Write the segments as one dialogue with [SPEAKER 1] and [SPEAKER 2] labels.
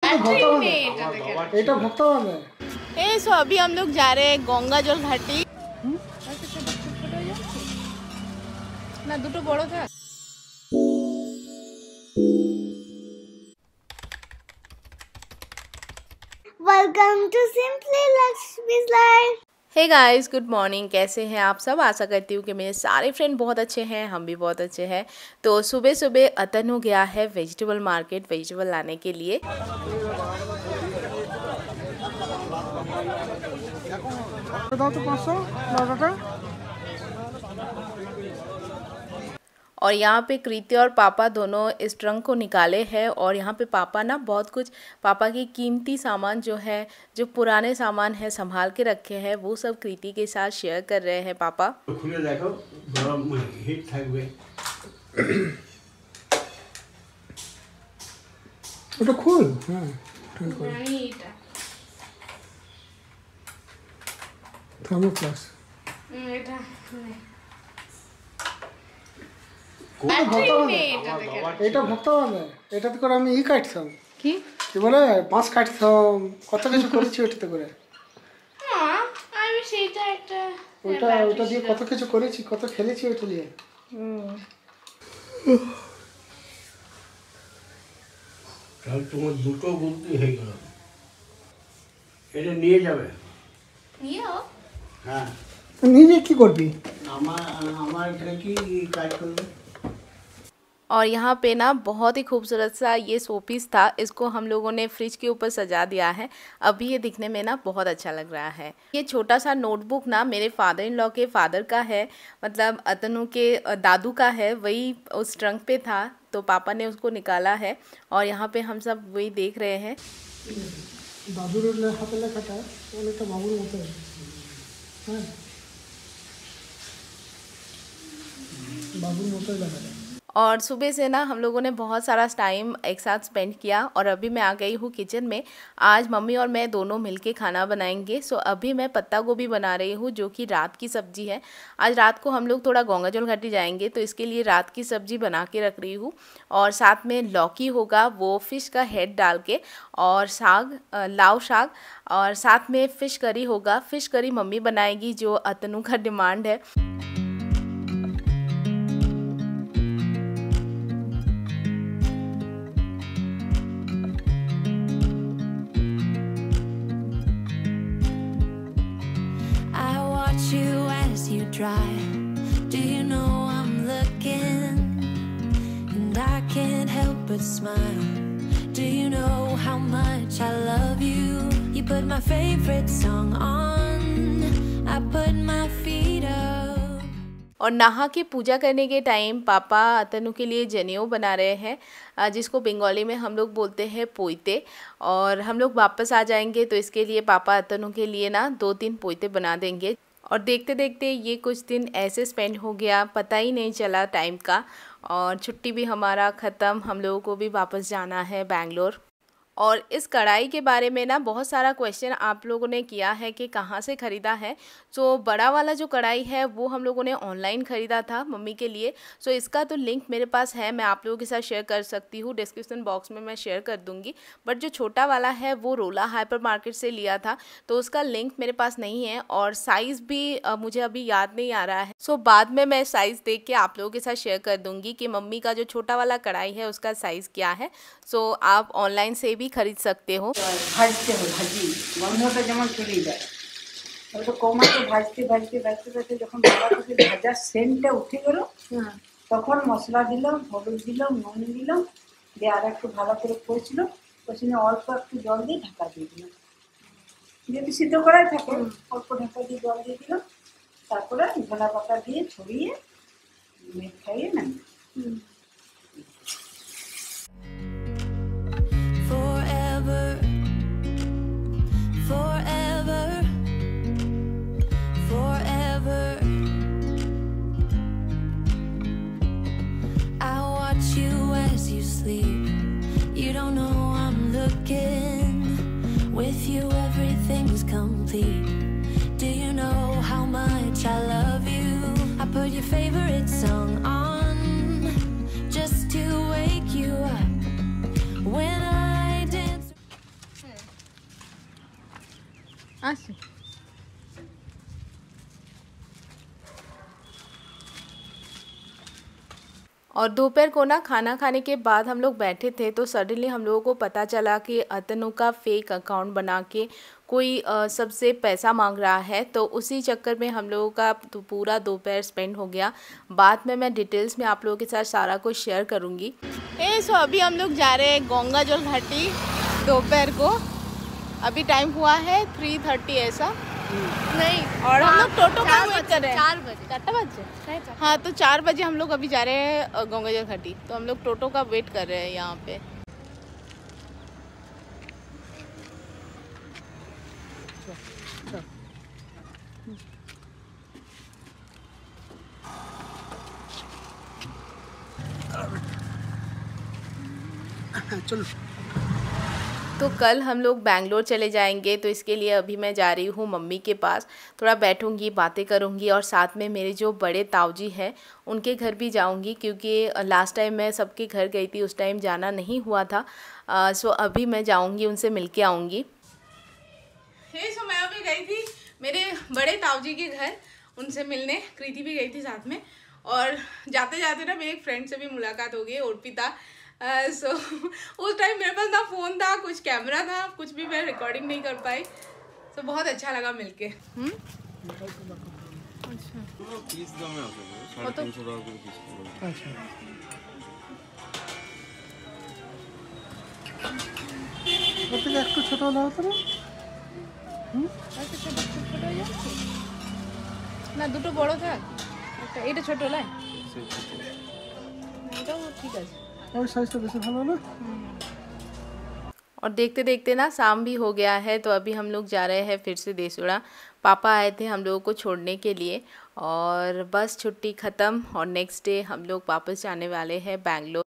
[SPEAKER 1] सो अभी हम लोग जा रहे हैं गंगा जल घाटी ना दुटो बड़ो था।
[SPEAKER 2] Welcome to simply Lakshmi's life.
[SPEAKER 1] Hey guys, good morning. कैसे हैं आप सब? आशा करती हूँ कि मेरे सारे फ्रेंड बहुत अच्छे हैं, हम भी बहुत अच्छे हैं। तो सुबह सुबह अतनु गया है वेजिटेबल मार्केट वेजिटेबल लाने के लिए। और यहाँ पे कृति और पापा दोनों इस ट्रंक को निकाले हैं और यहाँ पे पापा ना बहुत कुछ पापा की कीमती सामान जो है, जो पुराने सामान है संभाल के रखे हैं, वो सब कृति के साथ शेयर कर रहे हैं पापा।
[SPEAKER 3] खुले देखो गरम हिट থাকবে
[SPEAKER 4] ওটা খোল। হ্যাঁ ঠিক করে
[SPEAKER 1] এটা
[SPEAKER 4] থার্মোপ্লাস
[SPEAKER 1] এটা
[SPEAKER 4] এটা ভর্তা হবে। এটাতে করে আমি কাটতাম
[SPEAKER 1] কি
[SPEAKER 4] কি বলে মাছ কাটতাম, কত কিছু করেছি ওটাতে করে।
[SPEAKER 1] আমি সেটা একটা
[SPEAKER 4] ওটা দিয়ে কত কিছু করেছি, কত খেলেছি ওটা দিয়ে।
[SPEAKER 3] তাহলে তোমার দুটো বুদ্ধি হয়ে গেল। এটা নিয়ে যাবে?
[SPEAKER 1] নিও।
[SPEAKER 3] হ্যাঁ
[SPEAKER 4] নিজে কি করবি?
[SPEAKER 3] আমার এখানে কি কাজ করবে?
[SPEAKER 1] और यहाँ पे ना बहुत ही खूबसूरत सा ये शोपीस था, इसको हम लोगों ने फ्रिज के ऊपर सजा दिया है। अभी ये दिखने में ना बहुत अच्छा लग रहा है। ये छोटा सा नोटबुक ना मेरे फादर इन लॉ के फादर का है, मतलब अतनु के दादू का है, वही उस ट्रंक पे था तो पापा ने उसको निकाला है और यहाँ पे हम सब वही देख रहे हैं।
[SPEAKER 4] दादूर हाथे लेखाटा অনেকটা বাবুর মতো। হ্যাঁ বাবুর মতো লেখাটা।
[SPEAKER 1] और सुबह से ना हम लोगों ने बहुत सारा टाइम एक साथ स्पेंड किया और अभी मैं आ गई हूँ किचन में। आज मम्मी और मैं दोनों मिलके खाना बनाएंगे। सो अभी मैं पत्ता गोभी बना रही हूँ जो कि रात की सब्जी है। आज रात को हम लोग थोड़ा गंगा जल घाटी जाएंगे तो इसके लिए रात की सब्जी बना के रख रही हूँ। और साथ में लौकी होगा, वो फ़िश का हेड डाल के, और साग, लाव साग, और साथ में फ़िश करी होगा। फ़िश करी मम्मी बनाएगी जो अतनु का डिमांड है।
[SPEAKER 5] You as you drive, do you know I'm looking and I can't help but smile? Do you know how much I love you? You put my favorite song on, I put my feet up.
[SPEAKER 1] और नहा के पूजा करने के time पापा अतनु के लिए जनेऊ बना रहे हैं, जिसको बंगाली में हम लोग बोलते हैं पोइते। और हम लोग वापस आ जाएंगे तो इसके लिए पापा अतनु के लिए ना 2-3 पोइते बना देंगे। और देखते देखते ये कुछ दिन ऐसे स्पेंड हो गया, पता ही नहीं चला टाइम का। और छुट्टी भी हमारा ख़त्म, हम लोगों को भी वापस जाना है बैंगलोर। और इस कढ़ाई के बारे में ना बहुत सारा क्वेश्चन आप लोगों ने किया है कि कहाँ से ख़रीदा है। सो बड़ा वाला जो कढ़ाई है वो हम लोगों ने ऑनलाइन ख़रीदा था मम्मी के लिए। सो इसका तो लिंक मेरे पास है, मैं आप लोगों के साथ शेयर कर सकती हूँ, डिस्क्रिप्शन बॉक्स में मैं शेयर कर दूँगी। बट जो छोटा वाला है वो रोला हाइपर मार्केट से लिया था तो उसका लिंक मेरे पास नहीं है और साइज़ भी मुझे अभी याद नहीं आ रहा है। सो बाद में मैं साइज़ देख के आप लोगों के साथ शेयर कर दूँगी कि मम्मी का जो छोटा वाला कढ़ाई है उसका साइज़ क्या है। सो आप ऑनलाइन से भी खरीद सकते हो।
[SPEAKER 6] ভাজতে হবে, ভাজি গন্ধটা যেমন চলে যায়, ওটা কমাতে ভাজতে ভাজতে ভাজতে ভাজতে যখন ভাজা থেকে ভাজার সেন্টটা উঠে গেল তখন মশলা দিলাম, হলুদ দিলাম, নুন দিলাম, দিয়ে আর একটু ভালো করে কষছিল, কষিয়ে অল্প একটু জল দিয়ে ঢাকা দিয়ে দিলাম। যদি সিদ্ধ করাই থাকে অল্প ঢাকা দিয়ে জল দিয়ে দিলাম, তারপরে ধনা পাতা দিয়ে ছড়িয়ে মেঘ খাইয়ে নেন।
[SPEAKER 5] You don't know I'm looking. With you everything's complete. Do you know how much I love you? I put your favorite song on,
[SPEAKER 1] और दोपहर को ना खाना खाने के बाद हम लोग बैठे थे तो सडनली हम लोगों को पता चला कि अतनु का फेक अकाउंट बना के कोई सबसे पैसा मांग रहा है। तो उसी चक्कर में हम लोगों का तो पूरा दोपहर स्पेंड हो गया। बाद में मैं डिटेल्स में आप लोगों के साथ सारा कुछ शेयर करूँगी। सो अभी हम लोग जा रहे हैं गंगाजल घाटी दोपहर को। अभी टाइम हुआ है 3:30 ऐसा नहीं, और हम लोग टोटो का वेट कर रहे हैं 4 बजे। 4 बजे? हाँ, तो 4 बजे हम लोग अभी जा रहे हैं गंगाजल घाटी। तो हम लोग टोटो का वेट कर रहे हैं यहाँ पे।
[SPEAKER 4] चलो।
[SPEAKER 1] तो कल हम लोग बैंगलोर चले जाएंगे, तो इसके लिए अभी मैं जा रही हूँ मम्मी के पास। थोड़ा बैठूँगी, बातें करूँगी और साथ में मेरे जो बड़े ताऊजी हैं उनके घर भी जाऊँगी, क्योंकि लास्ट टाइम मैं सबके घर गई थी, उस टाइम जाना नहीं हुआ था। सो अभी मैं जाऊँगी, उनसे मिल के आऊँगी। सो मैं अभी गई थी मेरे बड़े ताऊजी के घर उनसे मिलने। कृति भी गई थी साथ में। और जाते जाते ना मेरी एक फ्रेंड से भी मुलाकात हो गई, अर्पिता। सो उस टाइम मेरे पास ना फ़ोन था, कुछ कैमरा था, कुछ भी मैं रिकॉर्डिंग नहीं कर पाई। सो बहुत अच्छा लगा मिलके।
[SPEAKER 4] একটু ছোট হলে হতো
[SPEAKER 1] না, দুটো বড় থাক, এটা ছোট লাই, এটাও ঠিক আছে।
[SPEAKER 4] ওই সাইজটা বেশি ভালো না।
[SPEAKER 1] और देखते देखते ना शाम भी हो गया है, तो अभी हम लोग जा रहे हैं फिर से देसुड़ा। पापा आए थे हम लोगों को छोड़ने के लिए, और बस छुट्टी ख़त्म और नेक्स्ट डे हम लोग वापस जाने वाले हैं Bangalore.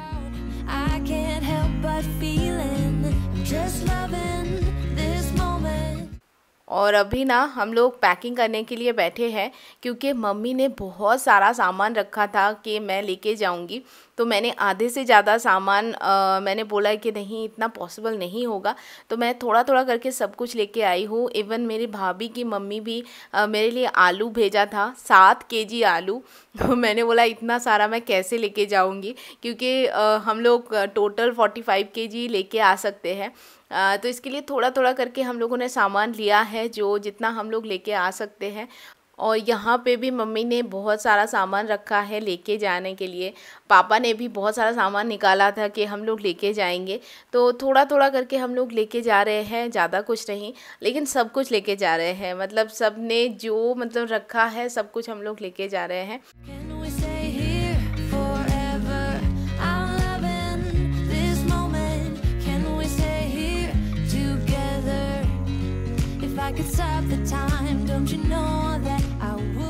[SPEAKER 5] I can't help but feeling just loving this moment.
[SPEAKER 1] और अभी ना हम लोग पैकिंग करने के लिए बैठे हैं, क्योंकि मम्मी ने बहुत सारा सामान रखा था कि मैं लेके जाऊंगी। तो मैंने आधे से ज़्यादा सामान मैंने बोला कि नहीं, इतना पॉसिबल नहीं होगा, तो मैं थोड़ा थोड़ा करके सब कुछ लेके आई हूँ। इवन मेरी भाभी की मम्मी भी मेरे लिए आलू भेजा था, 7 केजी आलू। तो मैंने बोला इतना सारा मैं कैसे लेके जाऊँगी, क्योंकि हम लोग टोटल 45 केजी लेके आ सकते हैं। तो इसके लिए थोड़ा थोड़ा करके हम लोगों ने सामान लिया है, जो जितना हम लोग लेके आ सकते हैं। और यहाँ पे भी मम्मी ने बहुत सारा सामान रखा है लेके जाने के लिए। पापा ने भी बहुत सारा सामान निकाला था कि हम लोग लेके जाएंगे, तो थोड़ा थोड़ा करके हम लोग लेके जा रहे हैं, ज़्यादा कुछ नहीं, लेकिन सब कुछ लेके जा रहे हैं। मतलब सब ने जो मतलब रखा है सब कुछ हम लोग लेके जा रहे हैं।
[SPEAKER 5] Can we stay here forever? I'm loving this moment. Can we stay here together? If I could stop the time, don't you know that I would?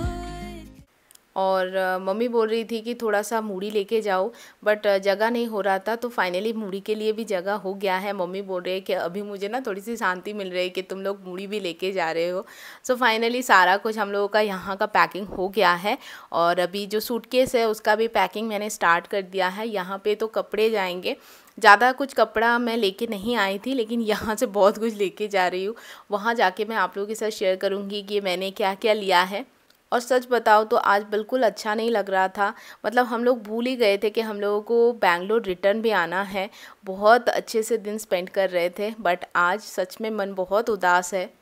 [SPEAKER 1] और मम्मी बोल रही थी कि थोड़ा सा मूढ़ी लेके जाओ, बट जगह नहीं हो रहा था, तो फाइनली मूढ़ी के लिए भी जगह हो गया है। मम्मी बोल रही है कि अभी मुझे ना थोड़ी सी शांति मिल रही है कि तुम लोग मूढ़ी भी लेके जा रहे हो। सो फाइनली सारा कुछ हम लोगों का यहाँ का पैकिंग हो गया है, और अभी जो सूटकेस है उसका भी पैकिंग मैंने स्टार्ट कर दिया है। यहाँ पे तो कपड़े जाएंगे, ज़्यादा कुछ कपड़ा मैं लेके नहीं आई थी, लेकिन यहाँ से बहुत कुछ लेके जा रही हूँ। वहाँ जाके मैं आप लोगों के साथ शेयर करूँगी कि मैंने क्या क्या लिया है। और सच बताओ तो आज बिल्कुल अच्छा नहीं लग रहा था। मतलब हम लोग भूल ही गए थे कि हम लोगों को बैंगलोर रिटर्न भी आना है। बहुत अच्छे से दिन स्पेंड कर रहे थे, बट आज सच में मन बहुत उदास है।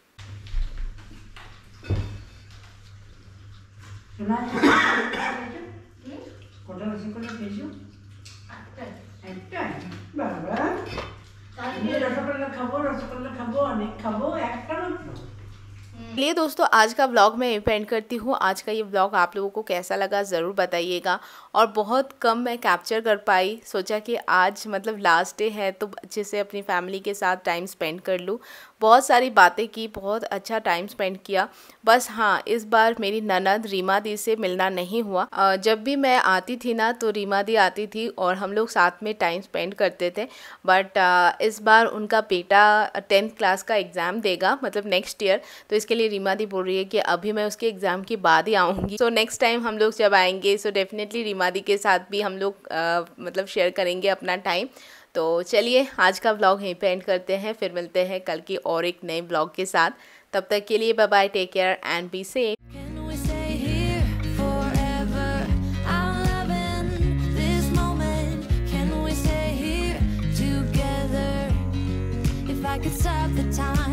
[SPEAKER 1] चलिए दोस्तों, आज का व्लॉग मैं एंड करती हूँ। आज का ये व्लॉग आप लोगों को कैसा लगा ज़रूर बताइएगा। और बहुत कम मैं कैप्चर कर पाई, सोचा कि आज मतलब लास्ट डे है तो अच्छे से अपनी फैमिली के साथ टाइम स्पेंड कर लूँ। बहुत सारी बातें की, बहुत अच्छा टाइम स्पेंड किया। बस हाँ, इस बार मेरी ननद रीमा दी से मिलना नहीं हुआ। जब भी मैं आती थी ना तो रीमा दी आती थी और हम लोग साथ में टाइम स्पेंड करते थे। बट इस बार उनका बेटा 10th क्लास का एग्ज़ाम देगा, मतलब नेक्स्ट ईयर। तो इसके लिए रीमा दी बोल रही है कि अभी मैं उसके एग्ज़ाम के बाद ही आऊँगी। सो नेक्स्ट टाइम हम लोग जब आएंगे सो डेफिनेटली रीमा दी के साथ भी हम लोग मतलब शेयर करेंगे अपना टाइम। तो चलिए आज का व्लॉग यहीं पे एंड करते हैं, फिर मिलते हैं कल की और एक नए व्लॉग के साथ। तब तक के लिए bye bye, take care and be safe.
[SPEAKER 5] Can we stay here forever? I'm loving this moment. Can we stay here together? If I could stop the time